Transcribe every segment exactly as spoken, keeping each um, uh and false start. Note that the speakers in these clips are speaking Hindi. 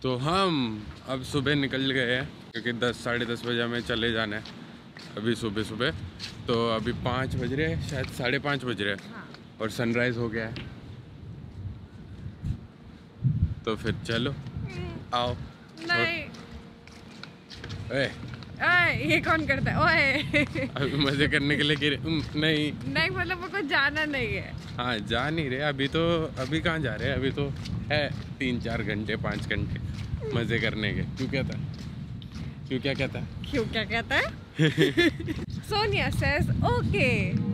तो हम अब सुबह निकल गए हैं क्योंकि दस साढ़े दस बजे हमें चले जाना है अभी सुबह सुबह। तो अभी पाँच बज रहे हैं, शायद साढ़े पाँच बज रहे हैं। हाँ। और सनराइज़ हो गया है। तो फिर चलो आओ। नहीं ए, ओए ये कौन करता है? ओए अभी मजे करने के लिए गिरे। नहीं नहीं मतलब वो कुछ जाना नहीं है। हाँ जा नहीं रहे अभी तो। अभी कहाँ जा रहे हैं? अभी तो है तीन चार घंटे पाँच घंटे मजे करने के। क्यों कहता है? क्यों क्या कहता है? क्यों क्या कहता है? Sonia says okay.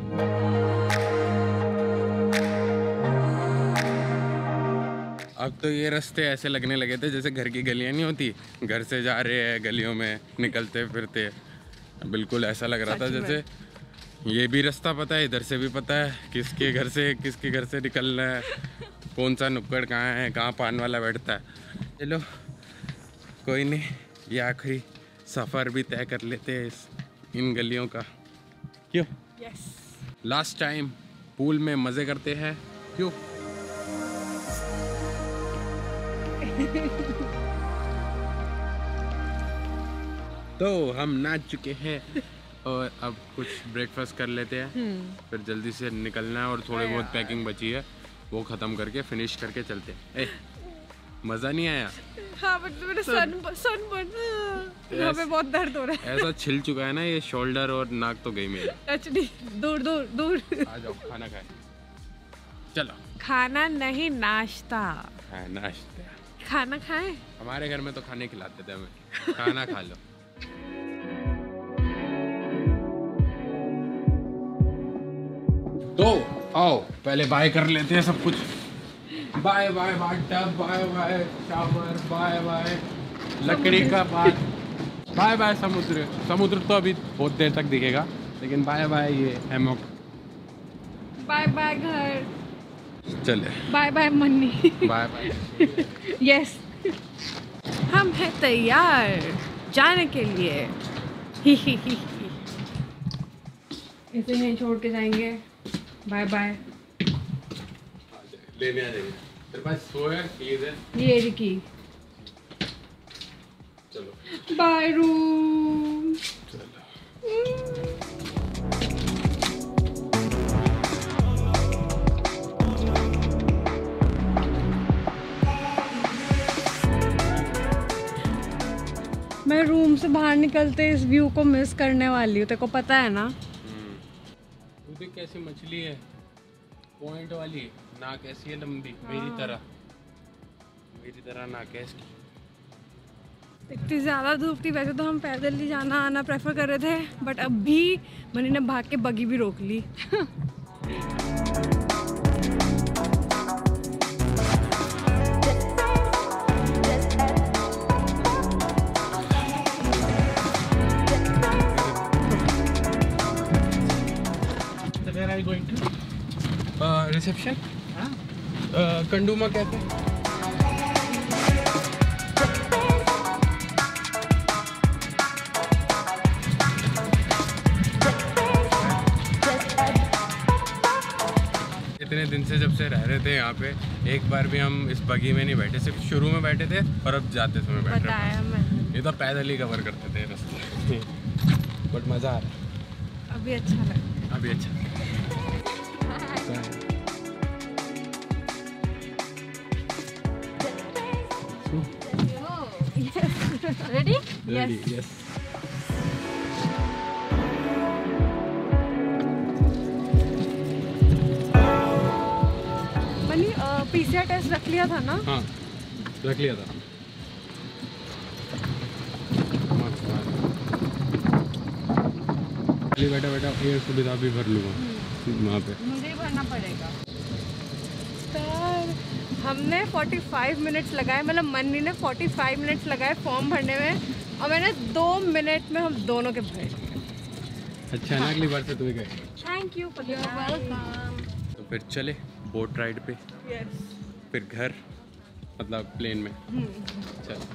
अब तो ये रास्ते ऐसे लगने लगे थे जैसे घर की गलियां नहीं होती, घर से जा रहे हैं गलियों में निकलते फिरते, बिल्कुल ऐसा लग रहा था जैसे ये भी रास्ता पता है, इधर से भी पता है किसके घर से किसके घर से निकलना है, कौन सा नुक्कड़ कहाँ है, कहाँ पान वाला बैठता है। चलो कोई नहीं, ये आखिरी सफ़र भी तय कर लेते हैं इस इन गलियों का। क्यों? यस। लास्ट टाइम पूल में मज़े करते हैं। क्यों? तो हम नाच चुके हैं और अब कुछ ब्रेकफास्ट कर लेते हैं, फिर जल्दी से निकलना है और थोड़ी बहुत पैकिंग बची है वो ख़त्म करके फिनिश करके चलते हैं। ए, मज़ा नहीं आया? हाँ बट मेरे सन सन बन यहाँ पे बहुत दर्द हो रहा है। ऐसा छिल चुका है ना ये शोल्डर और नाक तो गई मेरी। टच नहीं, दूर दूर दूर। आ जाओ खाना खाए। चलो खाना नहीं नाश्ता। हाँ नाश्ता। खाना खाएं? हमारे घर में तो खाने खिलाते थे हमें, खाना खा लो। तो आओ पहले बाय कर लेते हैं सब कुछ। Bye bye bathtub, bye bye shower, bye bye लकड़ी का बात, बाय बाय समुद्र। समुद्र तो अभी बहुत देर तक दिखेगा, लेकिन बाय बाय ये हैमॉक। बाय बाय घर। चले bye bye Manni. Bye bye. Yes हम हैं तैयार जाने के लिए। ही ही ही इसे यहीं छोड़ के जाएंगे। Bye bye. लेने आ जाएंगे। तेरे पास सो है कीज है? ये रिकी। चलो बाय रूम। मैं रूम से बाहर निकलते इस व्यू को मिस करने वाली हूँ, तेरे को पता है ना? तू देख कैसी मछली है, पॉइंट वाली, नाक ऐसी है लंबी। हाँ। मेरी तरह मेरी तरह नाक है इसकी। इतनी ज़्यादा धूप थी, वैसे तो हम पैदल ही जाना आना प्रेफर कर रहे थे, बट अभी मनी ने भाग के बगी भी रोक ली। रिसेप्शन कंडूमा कहते हैं। इतने दिन से जब से रह रहे थे यहाँ पे, एक बार भी हम इस बगी में नहीं बैठे, सिर्फ शुरू में बैठे थे और अब जाते समय बैठ रहे हैं। ये तो पैदल ही कवर करते थे रास्ते। बट मज़ा आ रहा है अभी, अच्छा लग रहा है अभी अच्छा। Ready? Ready, yes. yes. Manni PCR test रख लिया था ना? हाँ रख लिया था। बैठा बैठा एयर सुविधा भी भर लूँगा वहाँ पे। मुझे ही भरना पड़ेगा। हमने पैंतालीस मिनट्स लगाए, मतलब मन्नी ने पैंतालीस मिनट्स लगाए फॉर्म भरने में और मैंने दो मिनट में हम दोनों के भरे। अच्छा है ना, अगली बार से तुम्हें गए। Thank you for your welcome. तो फिर चले बोट राइड पे। यस। फिर घर, मतलब प्लेन में। चल